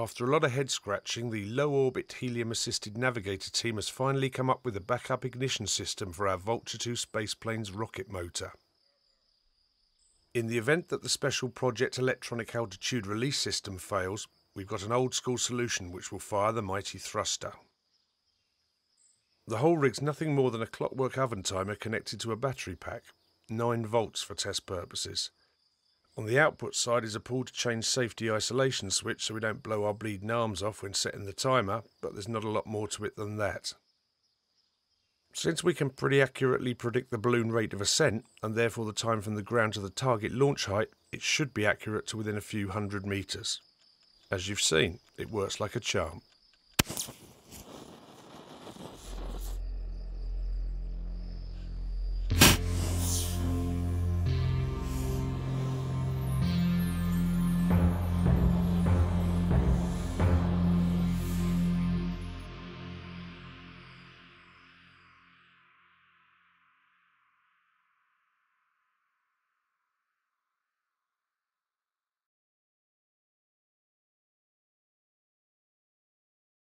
After a lot of head scratching, the low-orbit helium-assisted navigator team has finally come up with a backup ignition system for our Vulture 2 spaceplane's rocket motor. In the event that the Special Project electronic altitude release system fails, we've got an old-school solution which will fire the mighty thruster. The whole rig's nothing more than a Clockwork oven timer connected to a battery pack, 9 volts for test purposes. On the output side is a pull-to-change safety isolation switch so we don't blow our bleeding arms off when setting the timer, but there's not a lot more to it than that. Since we can pretty accurately predict the balloon rate of ascent, and therefore the time from the ground to the target launch height, it should be accurate to within a few hundred metres. As you've seen, it works like a charm.